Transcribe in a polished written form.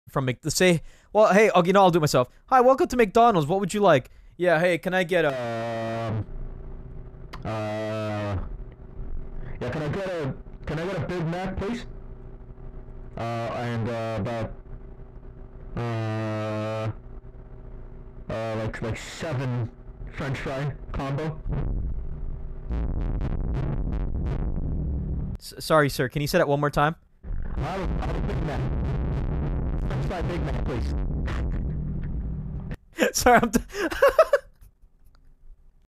from say, well, hey, oh, you know, I'll do it myself. Hi, welcome to McDonald's. What would you like? Yeah, hey, can I get a yeah, can I get a Big Mac, please? And about like 7 French fry combo. Sorry, sir. Can you say that one more time? I'll have a Big Mac. French fry Big Mac, please. Sorry,